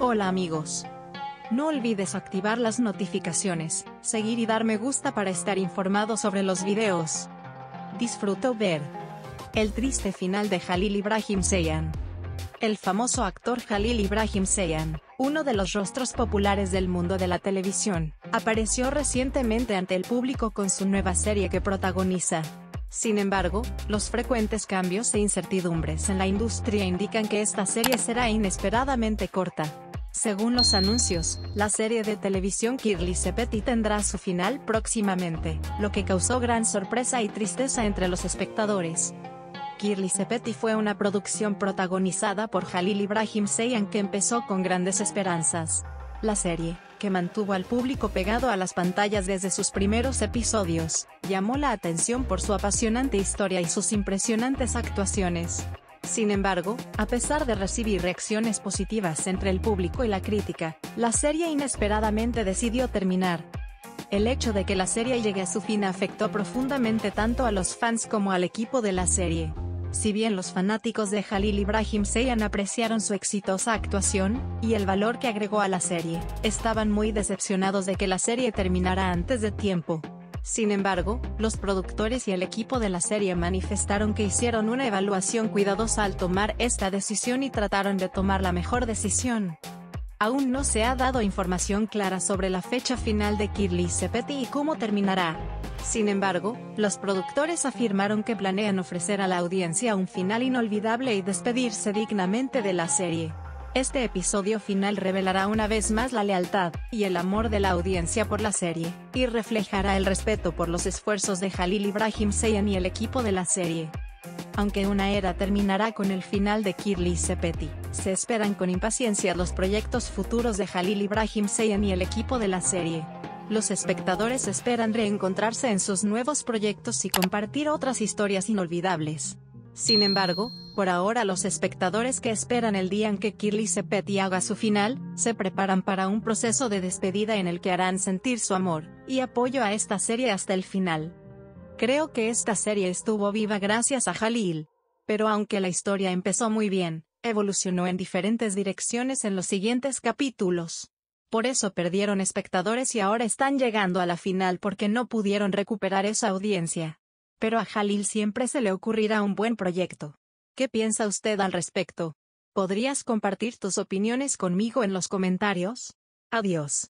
Hola amigos. No olvides activar las notificaciones, seguir y dar me gusta para estar informado sobre los videos. Disfruto ver el triste final de Jalil Ibrahim Ceyhan. El famoso actor Jalil Ibrahim Ceyhan, uno de los rostros populares del mundo de la televisión, apareció recientemente ante el público con su nueva serie que protagoniza. Sin embargo, los frecuentes cambios e incertidumbres en la industria indican que esta serie será inesperadamente corta. Según los anuncios, la serie de televisión Kirli Sepeti tendrá su final próximamente, lo que causó gran sorpresa y tristeza entre los espectadores. Kirli Sepeti fue una producción protagonizada por Jalil Ibrahim Ceyhan que empezó con grandes esperanzas. La serie, que mantuvo al público pegado a las pantallas desde sus primeros episodios, llamó la atención por su apasionante historia y sus impresionantes actuaciones. Sin embargo, a pesar de recibir reacciones positivas entre el público y la crítica, la serie inesperadamente decidió terminar. El hecho de que la serie llegue a su fin afectó profundamente tanto a los fans como al equipo de la serie. Si bien los fanáticos de Jalil Ibrahim Ceyhan apreciaron su exitosa actuación y el valor que agregó a la serie, estaban muy decepcionados de que la serie terminara antes de tiempo. Sin embargo, los productores y el equipo de la serie manifestaron que hicieron una evaluación cuidadosa al tomar esta decisión y trataron de tomar la mejor decisión. Aún no se ha dado información clara sobre la fecha final de Kirli Sepeti y cómo terminará. Sin embargo, los productores afirmaron que planean ofrecer a la audiencia un final inolvidable y despedirse dignamente de la serie. Este episodio final revelará una vez más la lealtad y el amor de la audiencia por la serie, y reflejará el respeto por los esfuerzos de Jalil Ibrahim Ceyhan y el equipo de la serie. Aunque una era terminará con el final de Kirli Sepeti, se esperan con impaciencia los proyectos futuros de Jalil Ibrahim Ceyhan y el equipo de la serie. Los espectadores esperan reencontrarse en sus nuevos proyectos y compartir otras historias inolvidables. Sin embargo, por ahora los espectadores que esperan el día en que Kirli Sepeti haga su final, se preparan para un proceso de despedida en el que harán sentir su amor y apoyo a esta serie hasta el final. Creo que esta serie estuvo viva gracias a Jalil. Pero aunque la historia empezó muy bien, evolucionó en diferentes direcciones en los siguientes capítulos. Por eso perdieron espectadores y ahora están llegando a la final porque no pudieron recuperar esa audiencia. Pero a Jalil siempre se le ocurrirá un buen proyecto. ¿Qué piensa usted al respecto? ¿Podrías compartir tus opiniones conmigo en los comentarios? Adiós.